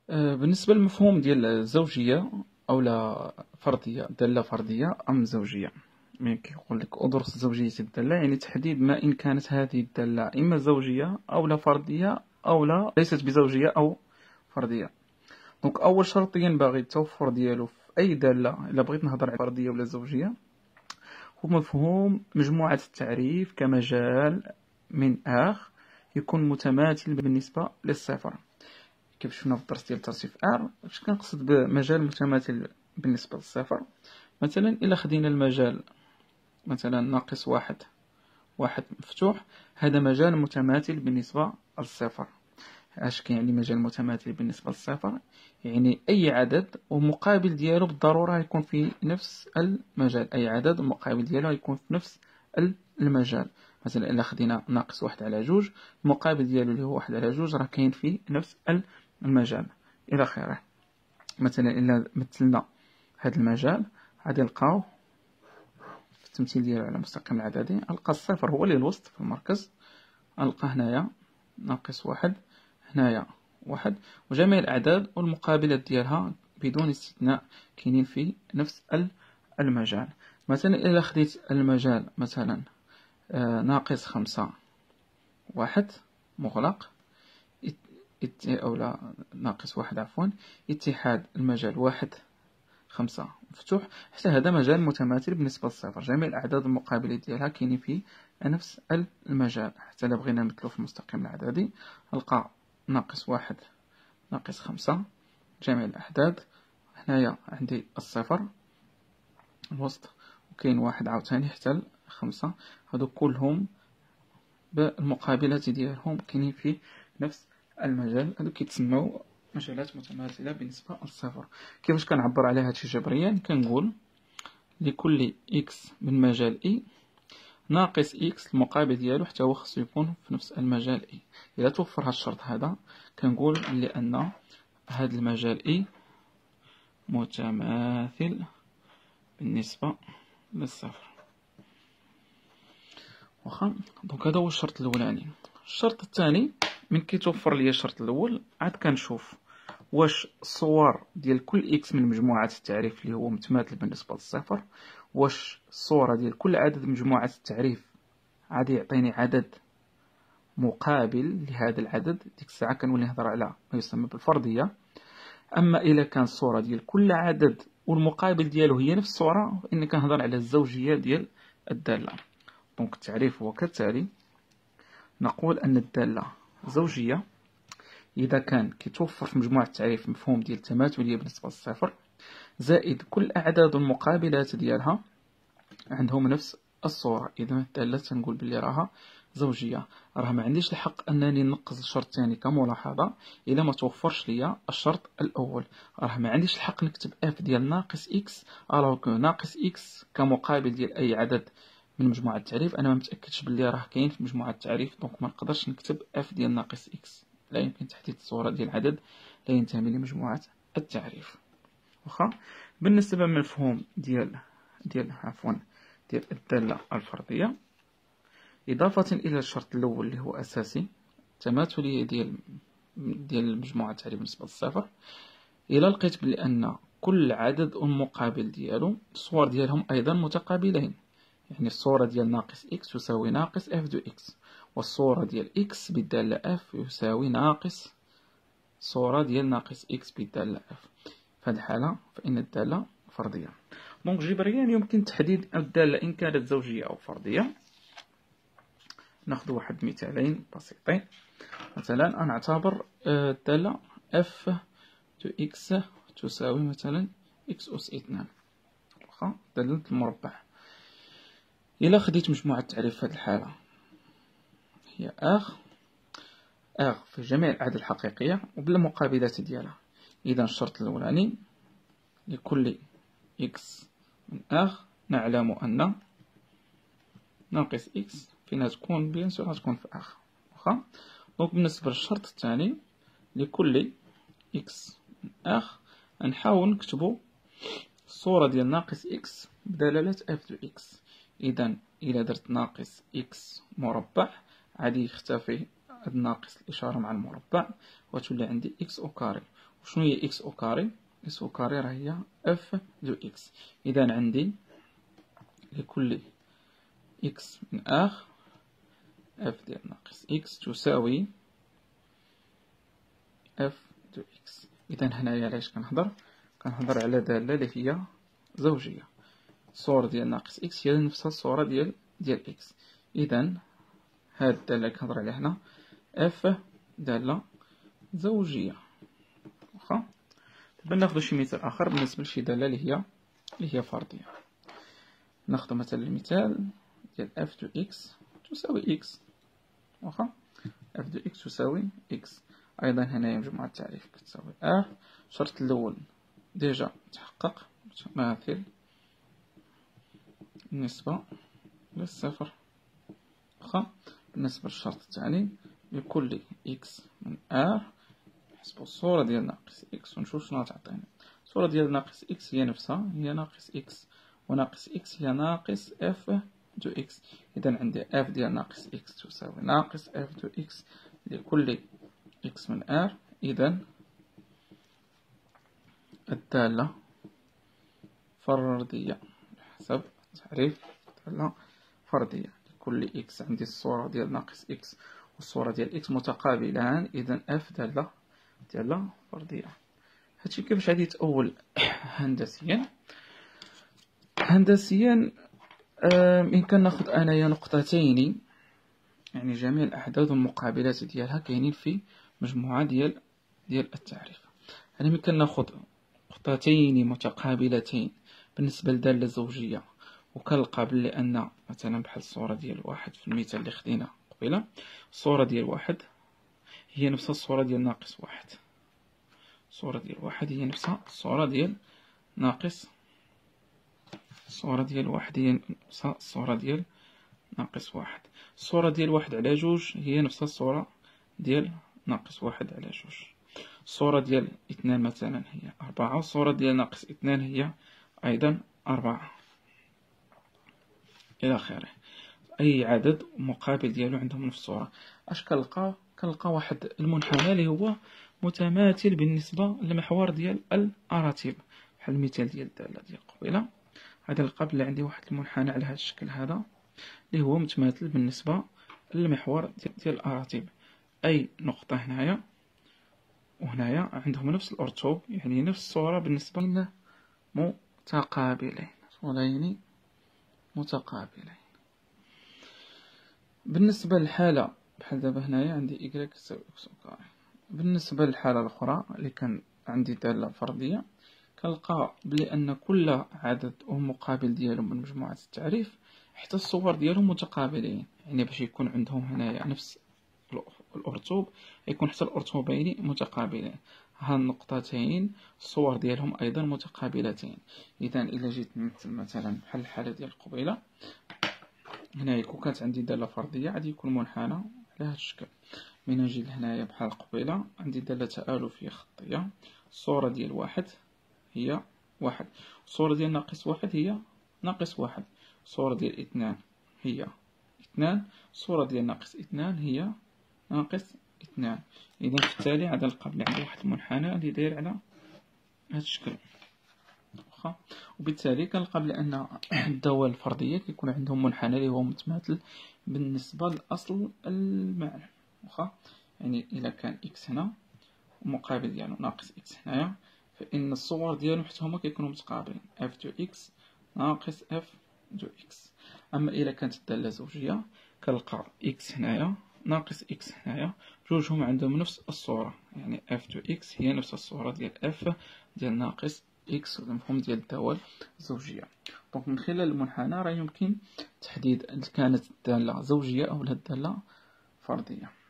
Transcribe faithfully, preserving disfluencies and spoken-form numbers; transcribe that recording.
آه، بالنسبة للمفهوم ديال الزوجية أو لا فردية، دالة فردية أم زوجية. ملي كيقول لك أدرس زوجية الدالة، يعني تحديد ما إن كانت هذه الدالة إما زوجية أو لا فردية أو لا ليست بزوجية أو فردية. دونك أول شرط ينبغي التوفر ديالو في أي دالة إلا بغيت نهضر على فردية ولا زوجية، هو مفهوم مجموعة التعريف كمجال من آخ يكون متماثل بالنسبة للصفر. كيف شفنا في الدرس ديال تصريف ار، اش كنقصد بمجال متماثل بالنسبه للصفر؟ مثلا الا خدينا المجال مثلا ناقص واحد واحد مفتوح، هذا مجال متماثل بالنسبه للصفر. اش كيعني مجال متماثل بالنسبه للصفر؟ يعني اي عدد ومقابل ديالو بالضروره يكون في نفس المجال، اي عدد المقابل ديالو يكون في نفس المجال. مثلا الا خدينا ناقص واحد على جوج، المقابل ديالو اللي هو واحد على جوج راه كاين في نفس المجال الى اخره. مثلا الا مثلنا هذا المجال غادي نلقاو في التمثيل ديالو على مستقيم العددي، نلقى الصفر هو اللي الوسط في المركز، نلقى هنايا ناقص واحد، هنايا واحد، وجميع الأعداد والمقابلات ديالها بدون استثناء كاينين في نفس المجال. مثلا إذا خديت المجال مثلا آه ناقص خمسة واحد مغلق، أو لا ناقص واحد عفوا، اتحاد المجال واحد خمسة مفتوح، حتى هذا مجال متماثل بالنسبة للصفر، جميع الأعداد المقابلة ديالها كاينين في نفس المجال. حتى إلا بغينا نمثلو في المستقيم العددي، نلقى ناقص واحد ناقص خمسة جميع الأعداد، هنايا عندي الصفر الوسط، وكاين واحد عاوتاني حتى خمسة، هادو كلهم بالمقابلات ديالهم كاينين في نفس المجال، هادو كيتسموا مجالات متماثلة بالنسبة للصفر. كيفاش كنعبر على هادشي جبريا؟ كنقول لكل إكس من مجال إي ناقص إكس المقابل ديالو حتى هو خصو يكون في نفس المجال إي. إذا توفر هاد الشرط هذا كنقول لأن هاد المجال إي متماثل بالنسبة للصفر. واخا، دونك هذا هو الشرط الأولاني. الشرط الثاني، من كيتوفر ليا الشرط الأول عاد كنشوف واش الصور ديال كل إكس من مجموعة التعريف اللي هو متماثل بالنسبة للصفر، واش الصورة ديال كل عدد مجموعة التعريف غادي يعطيني عدد مقابل لهذا العدد. ديك الساعة كنولي نهضر على ما يسمى بالفردية. أما إلا كان الصورة ديال كل عدد والمقابل ديالو هي نفس الصورة، فإني كنهضر على الزوجية ديال الدالة. دونك التعريف هو كالتالي: نقول أن الدالة زوجية إذا كان كيتوفر في مجموعة التعريف مفهوم ديال التماثلية بالنسبة للصفر، زائد كل أعداد المقابلات ديالها عندهم نفس الصورة. إذا الدالة تنقول بلي راها زوجية. راه ما عنديش الحق أنني نقص الشرط الثاني كملاحظة إذا ما توفرش ليا الشرط الأول. راه ما عنديش الحق نكتب اف ديال ناقص إكس ألوغ كو ناقص إكس كمقابل ديال أي عدد من مجموعة التعريف أنا ما متأكدش بلي راه كاين في مجموعة التعريف، دونك ما نقدرش نكتب اف ديال ناقص إكس. لا يمكن تحديد الصورة ديال عدد لا ينتمي لمجموعة التعريف. واخا، بالنسبة للمفهوم ديال ديال عفوا ديال الدالة الفردية، إضافة إلى الشرط الأول اللي هو أساسي تماثلية ديال ديال مجموعة التعريف بالنسبة للصفر، إلا لقيت بلي أن كل عدد مقابل ديالو الصور ديالهم أيضا متقابلين، يعني الصورة ديال ناقص إكس تساوي ناقص إف دو إكس، والصورة ديال إكس بالدالة إف يساوي ناقص صورة ديال ناقص إكس بالدالة إف. في هذه الحالة فإن الدالة فردية. دونك جبريا يمكن تحديد الدالة إن كانت زوجية أو فردية. ناخذ واحد مثالين بسيطين. مثلا أنا أعتبر الدالة f دو x تساوي مثلا x أس اثنان، واخا دالة المربع. إلا خديت مجموعة التعريف في هذه الحالة هي r r في جميع الأعداد الحقيقية وبلا مقابلات ديالها. إذا الشرط الأولاني لكل x من r نعلم أن ناقص x فينا تكون بيان سور تكون في r. واخا، دونك بالنسبة للشرط الثاني لكل x من r نحاول نكتبو الصورة ديال ناقص x بدلالة f دو x. إذا إلا درت ناقص x مربع غادي يختفي هاد ناقص الإشارة مع المربع وتولي عندي إكس أو كاري. وشنو هي إكس أو كاري؟ إكس أو كاري راه هي إف دو إكس. إذا عندي لكل إكس من آخ إف ديال ناقص إكس تساوي إف دو إكس. إذا هنايا علاش كنهضر؟ كنهضر على دالة اللي هي زوجية. الصورة ديال ناقص إكس هي نفسها الصورة ديال ديال إكس. إذا هاد الدالة اللي كنهضر عليها هنا إف دالة زوجية. واخا دابا ناخدو شي مثال آخر بالنسبة لشي دالة اللي هي اللي هي فردية. ناخدو مثلا المثال ديال إف دو إكس تساوي إكس. واخا إف دو إكس تساوي إكس. أيضا هنايا مجموعة التعريف كتساوي آ. الشرط الأول ديجا تحقق، متماثل النسبة للصفر. واخا بالنسبة للشرط الثاني لكل إكس من آ نحسبو الصورة ديال ناقص إكس ونشوف شنو تعطينا. الصورة ديال ناقص إكس هي نفسها هي ناقص إكس، وناقص إكس هي ناقص إف دو إكس. إذا عندي إف ديال ناقص إكس تساوي ناقص إف دو إكس لكل إكس من آر. إذا الدالة فردية بحسب تعريف الدالة فردية. لكل إكس عندي الصورة ديال ناقص إكس والصورة ديال إكس متقابلان، إذا إف دالة دالة فردية. هادشي كيفاش غادي يتأول هندسيا؟ هندسيا يمكن ناخد انايا نقطتين، يعني جميع الاحداث والمقابلات ديالها كاينين في مجموعه ديال ديال التعريف. يعني يمكن ناخد نقطتين متقابلتين بالنسبه لداله زوجيه، وكنلقى بلي ان مثلا بحال الصوره ديال واحد في المثال اللي خدينا قبيله، الصوره ديال واحد هي نفسها الصوره ديال ناقص واحد، الصوره ديال واحد هي نفسها الصوره ديال ناقص الصورة ديال واحد هي نفسها الصورة ديال ناقص واحد. الصورة ديال واحد على جوج هي نفسها الصورة ديال ناقص واحد على جوج. الصورة ديال اثنان مثلا هي أربعة، والصورة ديال ناقص اثنان هي أيضا أربعة إلى آخره. أي عدد مقابل ديالو عندهم نفس الصورة. أش كنلقى كنلقى واحد المنحنى اللي هو متماثل بالنسبة للمحور ديال الأراتب، بحال المثال ديال الدالة ديال قبيلة. هذا القبل عندي واحد المنحنى على هذا الشكل هذا اللي هو متماثل بالنسبة للمحور ديال الأراتب. أي نقطة هنايا وهنايا عندهم نفس الأرتوب، يعني نفس الصورة بالنسبة لنا متقابلين، صورين متقابلين. بالنسبة للحالة بحال دابا هنايا عندي إكس تساوي إكس كاري. بالنسبة للحالة الأخرى اللي كان عندي دالة فردية، كنلقى بلي ان كل عدد ومقابل ديالهم من مجموعة التعريف حتى الصور ديالهم متقابلين، يعني باش يكون عندهم هنايا نفس الأرتوب يكون حتى الأرتوبين متقابلين. ها النقطتين الصور ديالهم أيضا متقابلتين. إذا إلا جيت نمثل مثلا بحال الحالة ديال القبيلة، هنايا كون كانت عندي دالة فردية غادي يكون منحنى على هذا الشكل. من نجي لهنايا بحال القبيلة عندي دالة تآلفية خطية، الصورة ديال واحد هي واحد، الصورة ديال ناقص واحد هي ناقص واحد، الصورة ديال اثنان هي اثنان، الصورة ديال ناقص اثنان هي ناقص اثنان. إذا في التالي عاد نلقى بلي عندي واحد المنحنى اللي داير على هذا الشكل. واخا وبالتالي كنلقى بلي أن الدوال الفردية كيكون عندهم منحنى اللي هو متماثل بالنسبة لأصل المعنى. واخا يعني إلا كان إكس هنا ومقابل ديالو ناقص إكس هنايا، فإن الصور ديالهم حتى هما كيكونوا متقابلين، اف دو إكس ناقص اف دو إكس. أما إلا كانت الدالة زوجية كنلقى إكس هنايا ناقص إكس هنايا جوجهم عندهم نفس الصورة، يعني اف دو إكس هي نفس الصورة ديال اف ديال ناقص إكس والمفهوم ديال الدوال الزوجية. دونك من خلال المنحنى راه يمكن تحديد إذا كانت الدالة زوجية أو لا الدالة فردية.